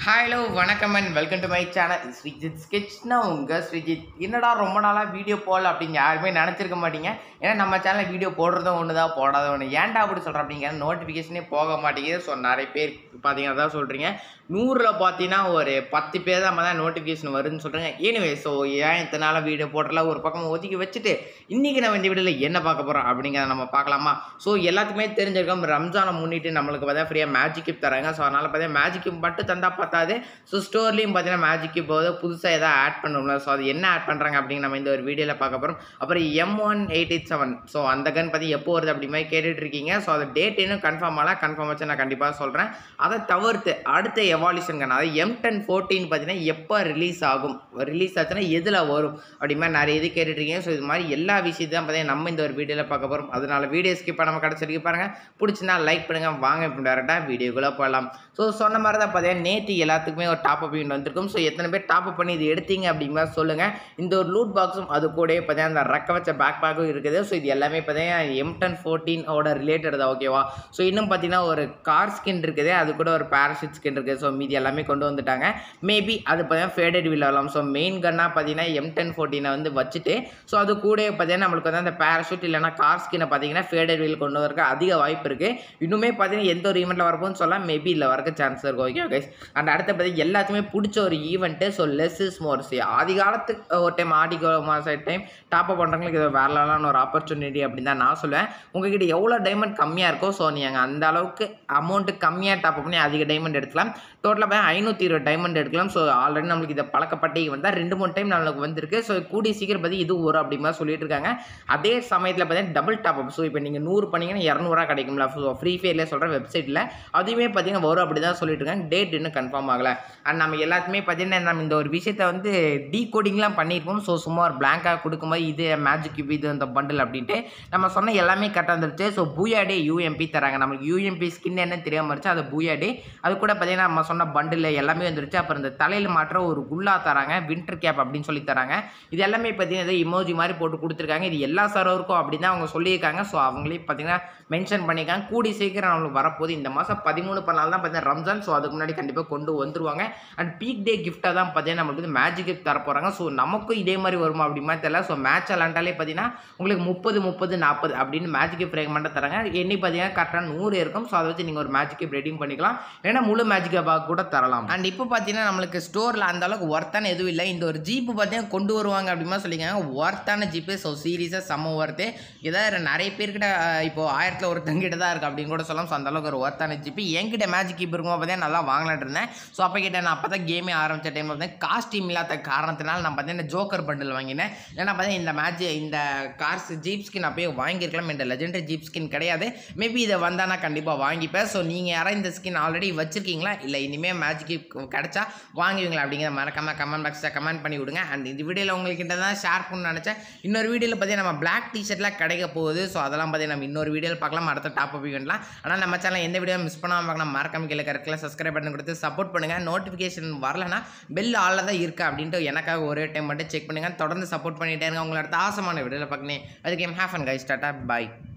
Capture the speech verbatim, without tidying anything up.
Hello வணக்கம் and welcome to my channel Sreejith ஸ்கெட்ச்னா உங்கள் ஸ்ரீஜித். என்னடா ரொம்ப நாளாக வீடியோ போடல அப்படின்னு யாருமே நினச்சிருக்க மாட்டீங்க. ஏன்னா நம்ம சேனலில் வீடியோ போடுறதும் ஒன்று தான், போடாத ஒன்று. ஏன்டா அப்படி சொல்கிறேன் அப்படிங்கிற நோட்டிஃபிகேஷனே போக மாட்டேங்குது. ஸோ நிறைய பேர் பார்த்தீங்கன்னா தான் சொல்கிறீங்க. நூறில் பார்த்தீங்கன்னா ஒரு பத்து பேர் தான் தான் நோட்டிஃபிகேஷன் வருதுன்னு சொல்கிறீங்க. எனிவே ஸோ ஏன் இத்தனை நாளாக வீடியோ போடல ஒரு பக்கம் ஒதுக்கி வச்சுட்டு இன்றைக்கி நம்ம இந்த வீடியோவில் என்ன பார்க்க போகிறோம் அப்படிங்கிறத நம்ம பார்க்கலாமா. ஸோ எல்லாத்துக்குமே தெரிஞ்சிருக்கோம், ரம்ஜானை முன்னிட்டு நம்மளுக்கு பார்த்தா ஃப்ரீயாக மேஜிக் கிப் தராங்க. ஸோ அதனால் பார்த்தீங்கன்னா மேஜிக் கிப் மட்டும் தந்தால் பார்த்தாது. ஸோ ஸ்டோர்லேயும் பார்த்தீங்கன்னா மேஜிக் கிப் போது புதுசாக எதாவது ஆட் பண்ணணும்ல. ஸோ அது என்ன ஆட் பண்ணுறாங்க அப்படின்னு நம்ம இந்த ஒரு வீடியோவில் பார்க்க போகிறோம். அப்புறம் M one eight eight seven so அந்த கன் பற்றி எப்போ வருது அப்படி மாதிரி கேட்டுட்டு இருக்கீங்க. ஸோ அது டேட் இன்னும் கன்ஃபார்ம் ஆகலாம். கன்ஃபார்ம் வச்சு நான் கண்டிப்பாக சொல்கிறேன். அதை தவிர்த்து அடுத்த எவால்யூஷன் கன் அதாவது எம் டென் ஃபோர்டீன் பார்த்தீங்கன்னா எப்போ ரிலீஸ் ஆகும், ரிலீஸ் ஆச்சுன்னா எதில் வரும் அப்படி மாதிரி நிறைய இது கேட்டுட்ருக்கீங்க. ஸோ இது மாதிரி எல்லா விஷயத்தையும் தான் பார்த்தீங்கன்னா நம்ம இந்த ஒரு வீடியோவில் பார்க்க போகிறோம். அதனால வீடியோ ஸ்கிப் நம்ம கிடச்சிருக்கு பாருங்கள். பிடிச்சினா லைக் பண்ணுங்கள். வாங்க இப்போ டேரெக்டாக வீடியோக்குள்ளே போகலாம். ஸோ சொன்ன மாதிரி தான் பார்த்தீங்கன்னா நேற்று எல்லாத்துக்குமே ஒரு டாப் அப் ஈவெண்ட் வந்திருக்கும். ஸோ எத்தனை பேர் டாப் அப் பண்ணி இது எடுத்தீங்க அப்படிங்கிற சொல்லுங்கள். இந்த ஒரு லூட் பாக்ஸும் அது கூட பார்த்தீங்கன்னா அந்த ரெக்க வச்ச பேக் பேக்கும் இருக்குது. ஸோ இது எல்லாமே பார்த்தீங்கன்னா எம் டென் ஃபோர்டீன் ஓட ரிலேட்டட் தான், ஓகேவா. ஸோ இன்னும் பார்த்தீங்கன்னா ஒரு கார் ஸ்கின் இருக்குது, அது கூட ஒரு பேராஷூட் ஸ்கின் இருக்குது. ஸோ மீதி எல்லாமே கொண்டு வந்துட்டாங்க. மேபி அது பார்த்தீங்கன்னா ஃபேடட் வில் ஆகலாம். ஸோ மெயின் கன்னாக பார்த்தீங்கன்னா எம் டென் ஃபோர்டீனை வந்து வச்சுட்டு ஸோ அது கூட பார்த்தீங்கன்னா நம்மளுக்கு வந்து அந்த பேராஷூட் இல்லைனா கார் ஸ்கினை பார்த்தீங்கன்னா ஃபேடட் வில் கொண்டு வரக்கு அதிக வாய்ப்பு இருக்குது. இன்னுமே பார்த்தீங்கன்னா எந்த ஒரு ஈவெண்ட்டில் வரப்போன்னு சொல்லலாம், மேபி இல்லை வரக்கு சான்ஸ் இருக்கும். Okay guys. அண்ட் அடுத்த பார்த்தீங்கன்னா எல்லாத்துக்குமே பிடிச்ச ஒரு event. So less is more. சி ஆதி காலத்துக்கு ஒரு டைம் ஆடி மாதம் டைம் டாப் அப் பண்ணுறவங்களுக்கு இது வேறலான ஒரு ஆப்பர்ச்சுனிட்டி அப்படின்னு தான் நான் சொல்லுவேன். உங்ககிட்ட எவ்வளோ டைமண்ட் கம்மியாக இருக்கோ ஸோ நீங்கள் அந்த அளவுக்கு அமௌண்ட்டு கம்மியாக டாப் அப் பண்ணி அதிக டைமண்ட் எடுக்கலாம். டோட்டலாக பார்த்தா ஐநூற்றி இருபது டைமண்ட் எடுக்கலாம். ஸோ ஆல்ரெடி நம்மளுக்கு இதை பழக்கப்பட்டு வந்தால் ரெண்டு மூணு டைம் நம்மளுக்கு வந்திருக்கு. ஸோ கூடிய சீக்கிரம் பற்றி இது ஒரு அப்படி மாதிரி சொல்லிட்டு இருக்காங்க. அதே சமயத்தில் பார்த்தீங்கன்னா டபுள் டாப் அப். ஸோ இப்போ நீங்கள் நூறு பண்ணிங்கன்னா இரநூறுவா கிடைக்கும்ல. ஸோ ஃப்ரீ ஃபயர்லேயே சொல்கிற வெப்சைட்டில் அதுவுமே பார்த்தீங்கன்னா வரும் அப்படி தான் சொல்லிட்டு இருக்காங்க. டேட் இன்னும் கன்ஃபார்ம் ஆகலை. அண்ட் நம்ம எல்லாத்துக்குமே பார்த்தீங்கன்னா நம்ம இந்த ஒரு விஷயத்தை வந்து டீ கோடிங்லாம் பண்ணியிருப்போம். ஸோ சும்மா ஒரு பிளாங்காக கொடுக்கும்போது இது மேஜிக் கிப் இது அந்த பண்டில் அப்படின்ட்டு நம்ம சொன்ன எல்லாமே கரெக்டாக வந்துருச்சு. ஸோ பூயாடே யூஎம்பி தராங்க. நம்மளுக்கு யூஎம்பி ஸ்கின் என்ன தெரியாமல் இருந்துச்சு, அது பூயாடே. அது கூட பார்த்தீங்கன்னா நம்ம சொன்ன பண்டில் எல்லாமே வந்துருச்சு. அப்புறம் இந்த தலையில் மாற்ற ஒரு குல்லா தராங்க, வின்டர் கேப் அப்படின்னு சொல்லி தராங்க. இது எல்லாமே பார்த்தீங்கன்னா இமோஜி மாதிரி போட்டு கொடுத்துருக்காங்க. இது எல்லா சர்வருக்கும் அப்படின்னு தான் அவங்க சொல்லியிருக்காங்க. ஸோ அவங்களே பார்த்தீங்கன்னா மென்ஷன் பண்ணியிருக்காங்க. கூடி சீக்கிரம் நம்மளுக்கு வரப்போகுது. இந்த மாதம் பதிமூணு பண்ணால் தான் பார்த்தீங்கன்னா ரம்ஜான். ஸோ அதுக்கு முன்னாடி கண்டிப்பாக கொண்டு வந்துருவாங்க. அண்ட் பீக் டே கிஃப்ட்டாக தான் பார்த்தீங்கன்னா நம்மளுக்கு வந்து மேஜிக் கிஃப்ட் தர போகிறாங்க. ஸோ நமக்கும் இதே மாதிரி வருமா அப்படிமா தெரியல. ஸோ மேட்ச் விளாண்டாலே பார்த்தீங்கன்னா உங்களுக்கு முப்பது முப்பது நாற்பது அப்படின்னு மேஜிக் கிஃப்ட் ரெக்கமெண்டாக தராங்க. எண்ணி பார்த்தீங்கன்னா கரெக்டாக நூறு இருக்கும். ஸோ அதை வச்சு நீங்கள் ஒரு மேஜிக் கிஃப்ட் ரெடியும் பண்ணிக்கலாம், ஏன்னா முழு மேஜிக் கிஃப்ட் கூட தரலாம். அண்ட் இப்போ பார்த்தீங்கன்னா நம்மளுக்கு ஸ்டோரில் அந்த அளவுக்கு ஒர்த்தான எதுவும் இல்லை. இந்த ஒரு ஜீப்பு பார்த்தீங்கன்னா கொண்டு வருவாங்க அப்படிமா சொல்லியிருக்காங்க. ஒர்த்தான ஜீப்பு. ஸோ சீரியஸாக செம்ம ஒர்த்து. ஏதாவது நிறைய பேர்கிட்ட இப்போ ஆயிரத்தில் ஒருத்தங்கிட்ட தான் இருக்குது அப்படின்னு கூட சொல்லலாம். ஸோ அந்த அளவுக்கு ஒரு ஒர்த்தான ஜீப்பு. என்கிட்ட மேஜிக் கிப் இருக்கும் பார்த்தீங்கன்னா நல்லா வாங்கலான் இருந்தேன். ஸோ அப்போ கிட்ட நான் அப்போ தான் கேமே ஆரம்பித்த டைம் பார்த்தீங்கன்னா காஸ்டியூம் இல்லாத காரணத்தினால நான் பார்த்தீங்கன்னா ஜோக்கர் பண்டில் வாங்கினேன். ஏன்னா பார்த்தீங்கன்னா இந்த மேட்ச் இந்த கார்ஸ் ஜீப் ஸ்கின் அப்போயே வாங்கியிருக்கலாம். இந்த லெஜெண்டரி ஜீப் ஸ்கின் கிடையாது. மேபி இதை வந்தால் நான் கண்டிப்பாக வாங்கிப்பேன். ஸோ நீங்கள் யாராவது இந்த ஸ்கின் ஆல்ரெடி வச்சுருக்கீங்களா, இல்லை இனிமேல் மேஜிக் கிடச்சா வாங்குவீங்களா அப்படிங்கிற மறக்காம கமெண்ட் பாக்ஸில் கமெண்ட் பண்ணி விடுங்க. அண்ட் இந்த வீடியோவில் உங்கள்கிட்ட தான் ஷேர் பண்ணணும்னு நினச்சேன். இன்னொரு வீடியோவில் பார்த்தீங்கன்னா நம்ம பிளாக் டிஷர்ட்லாம் கிடைக்க போகுது. ஸோ அதெல்லாம் பார்த்தீங்கன்னா நம்ம இன்னொரு வீடியோவில் பார்க்கலாம், அடுத்த டாப் அப் ஈவெண்ட்லாம். ஆனால் நம்ம சேனல் எந்த வீடியோ மிஸ் பண்ணாமல் பார்க்கலாம். மறக்காம கீழே கரெக்டாக சப்ஸ்கிரைப் பண்ணி கொடுத்து சப்போர்ட் பண்ணுங்கள். நோட்டிஃபிகேஷன் வரலன்னா பெல் ஆளில் தான் இருக்கா அப்படின்ட்டு எனக்காக ஒரே டைம் மட்டும் செக் பண்ணுங்கள். தொடர்ந்து சப்போர்ட் பண்ணிகிட்டே இருங்க. உங்களோட ஆசமான வீடியோவில் பார்க்கணும். அதுக்கு ஹேவ் ஃபன் கைஸ். டாடா பை.